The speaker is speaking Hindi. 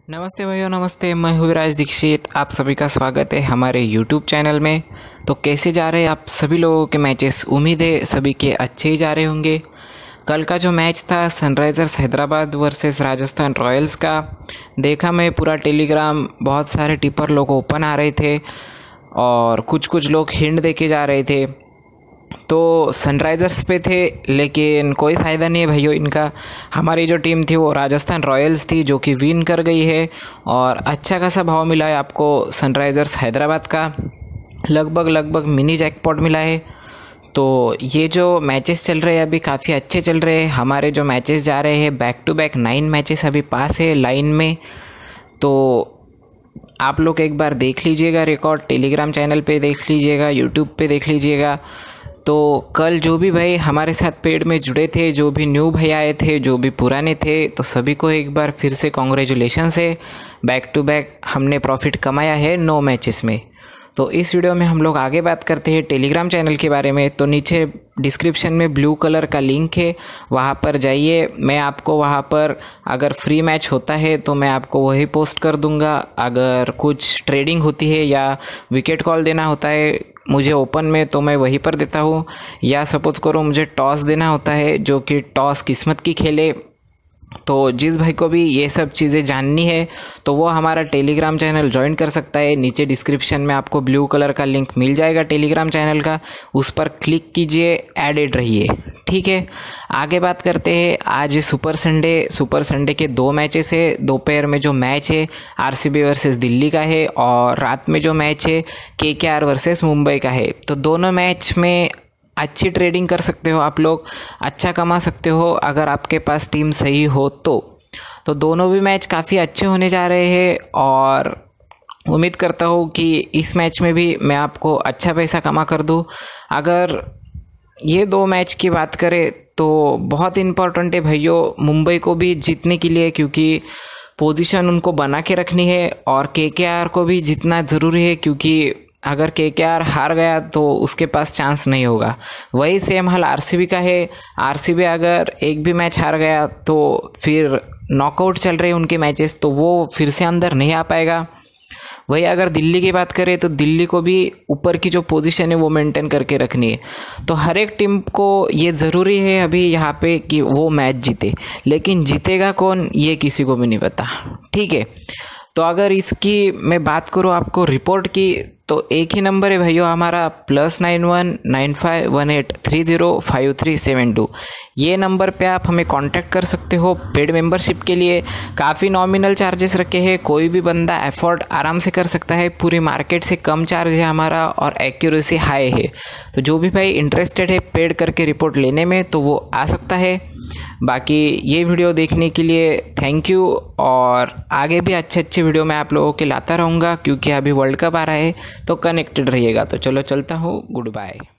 नमस्ते भाइयों, नमस्ते। मैं हूँ विराज दीक्षित। आप सभी का स्वागत है हमारे YouTube चैनल में। तो कैसे जा रहे हैं आप सभी लोगों के मैचेस? उम्मीद है सभी के अच्छे ही जा रहे होंगे। कल का जो मैच था Sunrisers Hyderabad versus Rajasthan Royals का, देखा मैं पूरा टेलीग्राम। बहुत सारे टिपर लोग ओपन आ रहे थे और कुछ लोग हिंट दे के जा रहे थे। तो सनराइज़र्स पे थे, लेकिन कोई फ़ायदा नहीं है भाइयों इनका। हमारी जो टीम थी वो राजस्थान रॉयल्स थी, जो कि विन कर गई है और अच्छा खासा भाव मिला है आपको सनराइज़र्स हैदराबाद का। लगभग मिनी जैकपॉट मिला है। तो ये जो मैचेस चल रहे हैं अभी काफ़ी अच्छे चल रहे हैं। हमारे जो मैचेस जा रहे हैं बैक टू बैक 9 मैचेस अभी पास है लाइन में। तो आप लोग एक बार देख लीजिएगा रिकॉर्ड, टेलीग्राम चैनल पे देख लीजिएगा, यूट्यूब पे देख लीजिएगा। तो कल जो भी भाई हमारे साथ पेड में जुड़े थे, जो भी न्यू भाई आए थे, जो भी पुराने थे, तो सभी को एक बार फिर से कॉन्ग्रेचुलेशंस है। बैक टू बैक हमने प्रॉफिट कमाया है 9 मैचेस में। तो इस वीडियो में हम लोग आगे बात करते हैं टेलीग्राम चैनल के बारे में। तो नीचे डिस्क्रिप्शन में ब्लू कलर का लिंक है, वहाँ पर जाइए। मैं आपको वहाँ पर अगर फ्री मैच होता है तो मैं आपको वही पोस्ट कर दूँगा। अगर कुछ ट्रेडिंग होती है या विकेट कॉल देना होता है मुझे ओपन में, तो मैं वहीं पर देता हूँ। या सपोज करो मुझे टॉस देना होता है, जो कि टॉस किस्मत की खेले। तो जिस भाई को भी ये सब चीज़ें जाननी है तो वो हमारा टेलीग्राम चैनल ज्वाइन कर सकता है। नीचे डिस्क्रिप्शन में आपको ब्लू कलर का लिंक मिल जाएगा टेलीग्राम चैनल का, उस पर क्लिक कीजिए, एडेड रहिए। ठीक है, आगे बात करते हैं। आज सुपर संडे के 2 मैचेस है। दोपहर में जो मैच है आरसीबी वर्सेस दिल्ली का है और रात में जो मैच है केकेआर वर्सेस मुंबई का है। तो दोनों मैच में अच्छी ट्रेडिंग कर सकते हो आप लोग, अच्छा कमा सकते हो अगर आपके पास टीम सही हो तो दोनों भी मैच काफ़ी अच्छे होने जा रहे हैं और उम्मीद करता हूँ कि इस मैच में भी मैं आपको अच्छा पैसा कमा कर दूँ। अगर ये 2 मैच की बात करें तो बहुत इम्पोर्टेंट है भाइयों मुंबई को भी जीतने के लिए, क्योंकि पोजीशन उनको बना के रखनी है। और केकेआर को भी जीतना ज़रूरी है, क्योंकि अगर केकेआर हार गया तो उसके पास चांस नहीं होगा। वही सेम हाल आरसीबी का है। आरसीबी अगर एक भी मैच हार गया तो फिर नॉकआउट चल रहे हैं उनके मैचेस, तो वो फिर से अंदर नहीं आ पाएगा। वही अगर दिल्ली की बात करें तो दिल्ली को भी ऊपर की जो पोजीशन है वो मेंटेन करके रखनी है। तो हर एक टीम को ये ज़रूरी है अभी यहाँ पे कि वो मैच जीते, लेकिन जीतेगा कौन ये किसी को भी नहीं पता। ठीक है, तो अगर इसकी मैं बात करूँ आपको रिपोर्ट की, तो एक ही नंबर है भैया हमारा +919518305372। ये नंबर पे आप हमें कांटेक्ट कर सकते हो पेड मेंबरशिप के लिए। काफ़ी नॉमिनल चार्जेस रखे हैं, कोई भी बंदा अफोर्ड आराम से कर सकता है। पूरी मार्केट से कम चार्ज है हमारा और एक्यूरेसी हाई है। तो जो भी भाई इंटरेस्टेड है पेड करके रिपोर्ट लेने में तो वो आ सकता है। बाकी ये वीडियो देखने के लिए थैंक यू, और आगे भी अच्छे वीडियो मैं आप लोगों के लाता रहूँगा, क्योंकि अभी वर्ल्ड कप आ रहा है। तो कनेक्टेड रहिएगा। तो चलो चलता हूँ, गुड बाय।